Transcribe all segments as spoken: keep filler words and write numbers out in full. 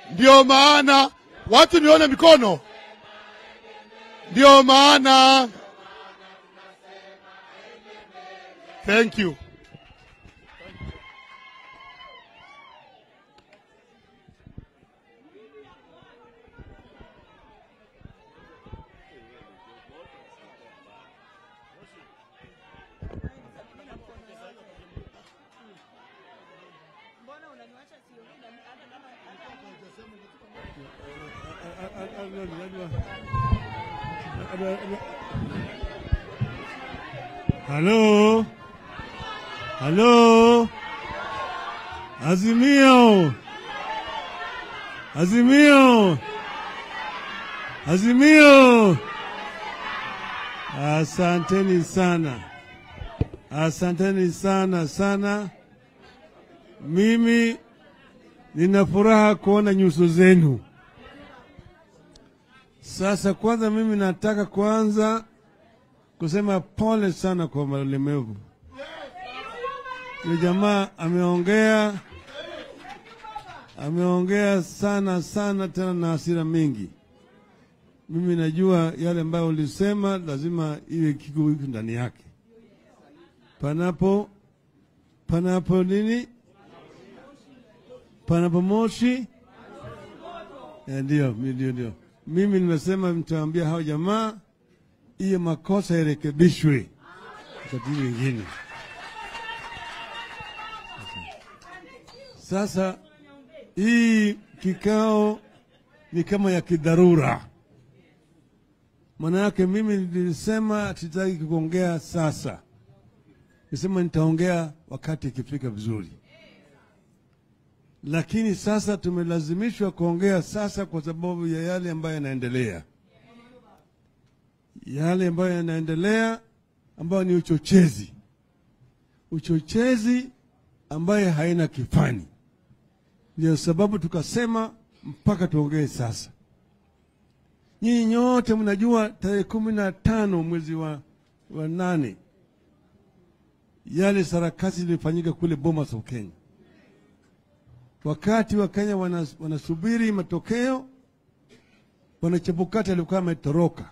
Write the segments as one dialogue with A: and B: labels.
A: Ndio maana watu nione mikono. Ndio maana. Thank you.
B: Hello? Hello? Azimio! Azimio! Azimio! Asanteni sana. Asanteni sana sana. Mimi nina furaha kuona nyuso zenu. Sasa kwanza mimi nataka kwanza kusema pole sana kwa walemavu. Yule jamaa ameongea ameongea sana sana tena na hasira mingi. Mimi najua yale ambayo ulisema lazima iwe kiko ndani yake. Panapo panapo nini? Panapo moshi? Ndio, ndio ndio. Mimi nimesema mtaambia hao jamaa hiyo makosa irekebishwe wakati mwingine. Sasa hii kikao ni kama ya kidharura. Maana yake mimi nilisema sitaki kuongea sasa. Nilisema nitaongea wakati ikifika vizuri. Lakini sasa tumelazimishwa kuongea sasa kwa sababu ya yale ambayo yanaendelea. Yale ambayo yanaendelea ambayo ni uchochezi. Uchochezi ambaye haina kifani. Ndio sababu tukasema mpaka tuongee sasa. Nyinyi nyote mnajua tarehe kumi na tano mwezi wa, wa nane yale sarakasi ilifanyika kule Bomas of Kenya. Wakati wa Kenya wanas, wanasubiri matokeo, Bwana Chebukati alikuwa ametoroka.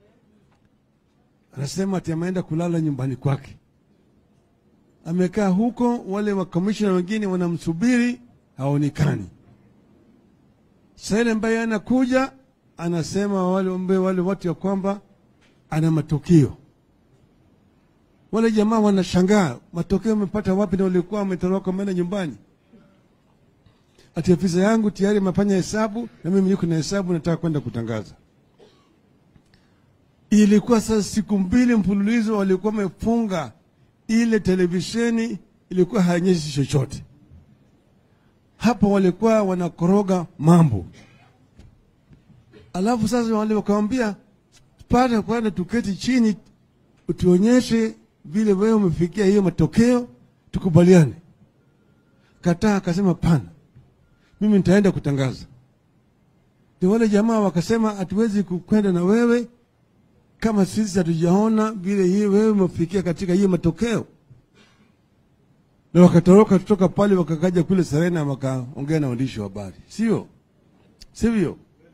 B: Anasema ati ameenda kulala nyumbani kwake. Amekaa huko, wale wa commissioner wengine wanamsubiri, haonekani. Sasa ambaye anakuja anasema wale ombe wale watu ya kwamba ana matokeo. Wale jamaa wanashangaa, matokeo wamepata wapi na walikuwa wametoroka wameenda nyumbani? Ati afisa yangu tayari mafanya hesabu na mimi niko na hesabu nataka kwenda kutangaza. Ilikuwa sasa siku mbili mfululizo walikuwa wamefunga ile televisheni, ilikuwa haionyeshi chochote. Hapo walikuwa wanakoroga mambo. Alafu sasa wale wakamwambia pata kwenda tuketi chini utuonyeshe vile wewe umefikia hiyo matokeo tukubaliane. Kataa akasema pana. Mimi nitaenda kutangaza. Ndio wale jamaa wakasema hatuwezi kwenda na wewe kama sisi hatujaona vile hii wewe umefikia katika hiyo matokeo. Na wakatoroka kutoka pale wakakaja kule Serena wakaongea na waandishi wa habari. Sio? Sivyo?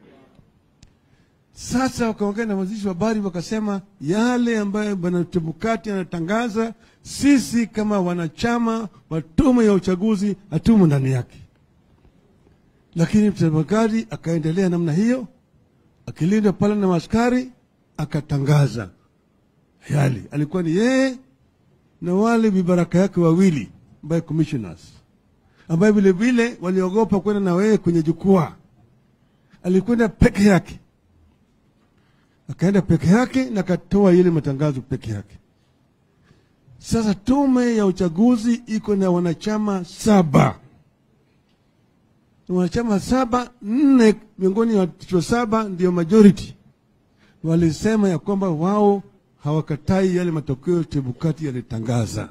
B: Sasa wakaongea na waandishi wa habari wakasema yale ambayo Bwana Chebukati anatangaza sisi kama wanachama wa tume ya uchaguzi hatumo ndani yake. Lakini Chebukati akaendelea namna hiyo, akilindwa pale na askari, akatangaza yale. Alikuwa ni yeye na wale vibaraka yake wawili by commissioners, ambaye vile vile waliogopa kwenda na wewe kwenye jukwaa. Alikwenda peke yake. Akaenda peke yake na katoa ile matangazo peke yake. Sasa tume ya uchaguzi iko na wanachama saba. Wanachama saba, nne miongoni wa watu saba ndio majority. Walisema ya kwamba wao hawakatai yale matokeo Chebukati yalitangaza.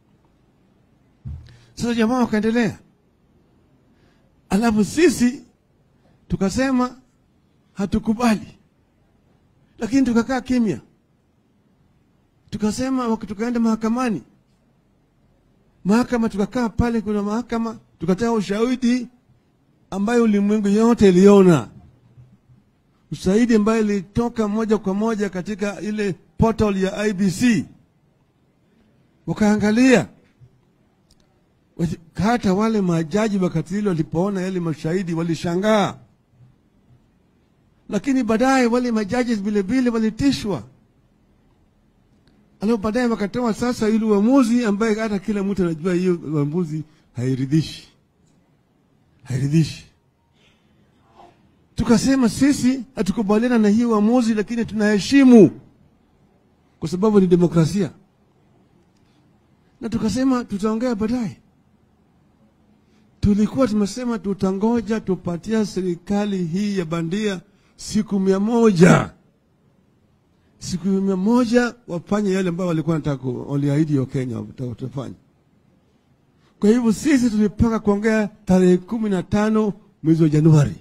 B: Sasa jamaa wakaendelea. Alafu sisi tukasema hatukubali. Lakini tukakaa kimya. Tukasema wakati tukaenda mahakamani. Mahakama tukakaa pale kuna mahakama, tukatoa ushahidi ambayo ulimwengu yote iliona, ushahidi ambayo ilitoka moja kwa moja katika ile portal ya I B C. Wakaangalia, hata wale majaji wakati hilo walipoona yale mashahidi walishangaa, lakini baadaye wale majaji vile vile walitishwa. Alafu baadaye wakatoa sasa ile uamuzi ambaye hata kila mtu anajua hiyo uamuzi hairidhishi. Hairidhishi. Tukasema sisi hatukubaliana na hiyo uamuzi, lakini tunaheshimu kwa sababu ni demokrasia. Na tukasema tutaongea baadaye. Tulikuwa tumesema tutangoja tupatia serikali hii ya bandia siku mia moja. Siku mia moja wafanye yale ambayo walikuwa wanataka, waliahidi wa Kenya watafanya. Kwa hivyo sisi tulipanga kuongea tarehe kumi na tano mwezi wa Januari.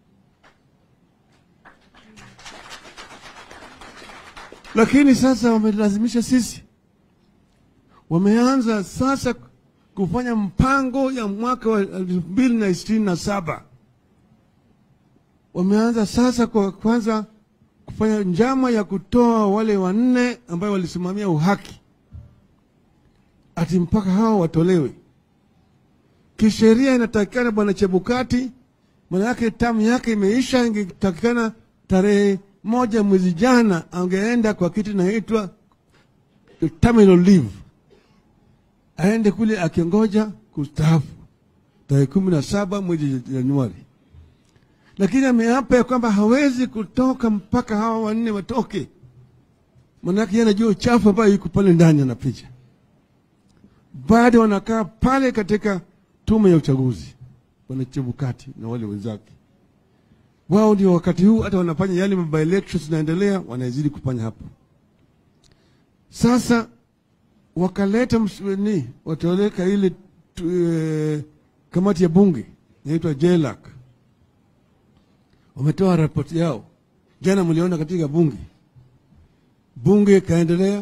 B: Lakini sasa wamelazimisha sisi. Wameanza sasa kufanya mpango ya mwaka wa elfu mbili na ishirini na saba. Wameanza sasa kwa kwanza kufanya njama ya kutoa wale wanne ambao walisimamia uhaki. Ati mpaka hao watolewe. Kisheria inatakikana Bwana Chebukati, maana yake tamu yake imeisha, ingetakikana tarehe moja mwezi jana angeenda kwa kitu inaitwa terminal leave. Aende kule akiongoja kustaafu tarehe kumi na saba mwezi Januari. Lakini ameapa kwamba hawezi kutoka mpaka hawa wanne watoke. Maana yake anajua uchafu ambao yuko pale ndani anapicha. Bado wanakaa pale katika tume ya uchaguzi, Bwana Chebukati na wale wenzake. Wao ndio wakati huu hata wanafanya yale by elections zinaendelea, wanazidi kufanya hapo. Sasa wakaleta mswini, wataweka ile e, kamati ya bunge inaitwa J L A C. Wametoa ripoti yao. Jana mliona katika bunge. Bunge kaendelea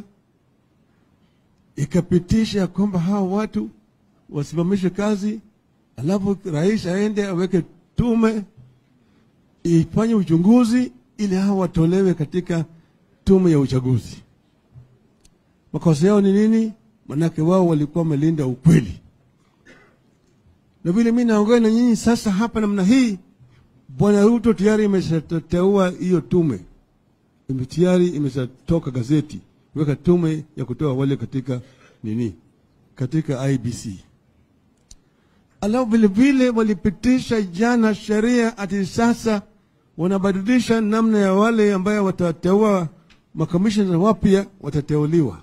B: ikapitisha kwamba hao watu wasimamishe kazi, alafu rais aende aweke tume ifanye uchunguzi ili hao watolewe katika tume ya uchaguzi. Makosa yao ni nini? Manake wao walikuwa wamelinda ukweli. Na vile mimi naongea na nyinyi sasa hapa namna hii, Bwana Ruto tayari imeshateua hiyo tume. Tayari imeshatoka gazeti, weka tume ya kutoa wale katika nini? Katika I B C. Alafu vile vile walipitisha jana sheria ati sasa wanabadilisha namna ya wale ambao watateua makamishna wapya watateuliwa.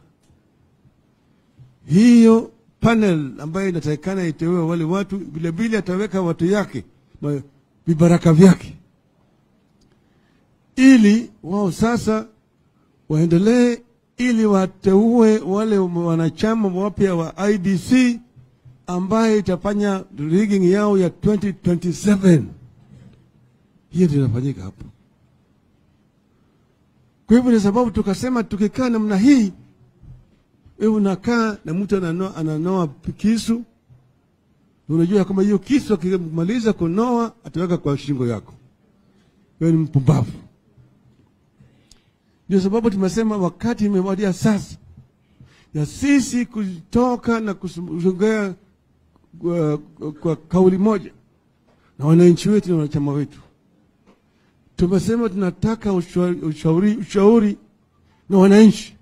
B: Hiyo panel ambayo inatakikana iteue wale watu, vile vile ataweka watu yake, vibaraka vyake, ili wao sasa waendelee, ili wateue wale wanachama wapya wa I B C ambaye itafanya rigging yao ya twenty twenty-seven. Hiyo ndio inafanyika hapo. Kwa hivyo ni sababu tukasema tukikaa namna hii, wewe unakaa na mtu ananoa, ananoa kisu, unajua kama hiyo kisu akimaliza kunoa ataweka kwa shingo yako, wewe ni mpumbavu. Ndio sababu tumesema wakati imewadia sasa ya sisi kutoka na kusongea kwa, kwa kauli moja na wananchi wetu na wanachama wetu. Tumesema tunataka ushauri, ushauri na wananchi.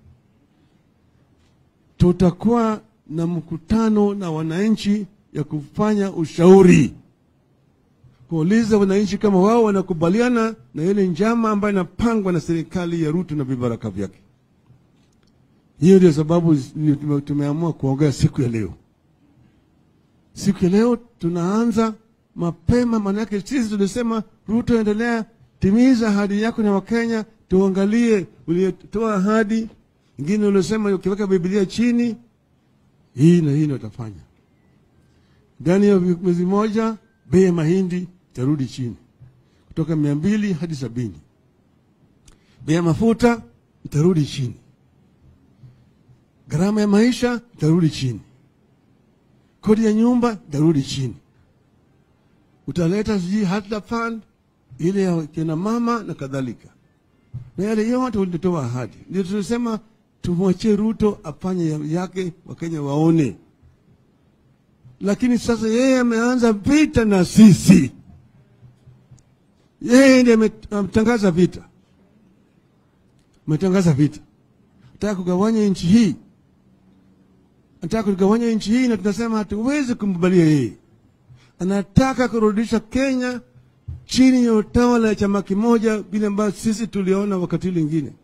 B: Tutakuwa na mkutano na wananchi ya kufanya ushauri, kuuliza wananchi kama wao wanakubaliana na ile njama ambayo inapangwa na serikali ya Ruto na vibaraka vyake. Hiyo ndio sababu tumeamua kuongea siku ya leo. Siku ya leo tunaanza mapema, manake sisi tulisema Ruto, endelea, timiza ahadi yako na Wakenya, tuangalie uliotoa ahadi. Ingine ulisema ukiweka Biblia chini, hii na hii ndio utafanya. Ndani ya mwezi moja bei ya mahindi tarudi chini kutoka mia mbili hadi sabini. Bei ya mafuta itarudi chini. Gharama ya maisha itarudi chini. Kodi ya nyumba itarudi chini. utaleta sijui Hustler Fund ile ya kina mama na kadhalika, na yale yote ulitoa ahadi. Ndio tunasema tumwachie Ruto afanye yake, Wakenya waone. Lakini sasa yeye ameanza vita na sisi, yeye ndiye ametangaza vita, ametangaza vita, anataka kugawanya nchi hii, anataka kugawanya nchi hii, na tunasema hatuwezi kumkubalia yeye. Anataka kurudisha Kenya chini ya utawala ya chama kimoja vile ambavyo sisi tuliona wakati mwingine.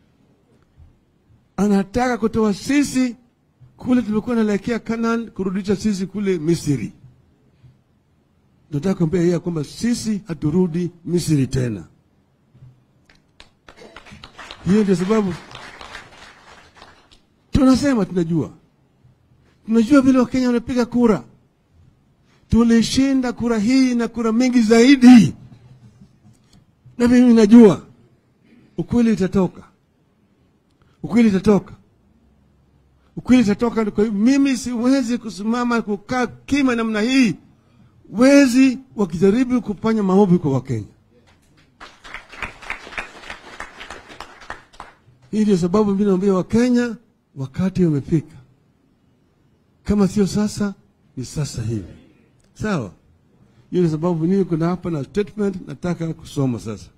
B: Anataka kutoa sisi kule tulikuwa naelekea Canaan, kurudisha sisi kule Misri. Nataka kuambia yeye kwamba sisi haturudi Misri tena. Hiyo ndio sababu tunasema tunajua. Tunajua vile Wakenya wanapiga kura. Tulishinda kura hii na kura mingi zaidi. Na mimi najua ukweli utatoka. Ukweli utatoka. Ukweli utatoka. Kwa hivyo mimi siwezi kusimama kukaa kima namna hii. Wezi wakijaribu kufanya maovu kwa Wakenya. Hii ndio sababu mimi naambia Wakenya wakati umefika. Kama sio sasa, ni sasa hivi. Sawa? Hiyo ndio sababu niko hapa na statement nataka kusoma sasa.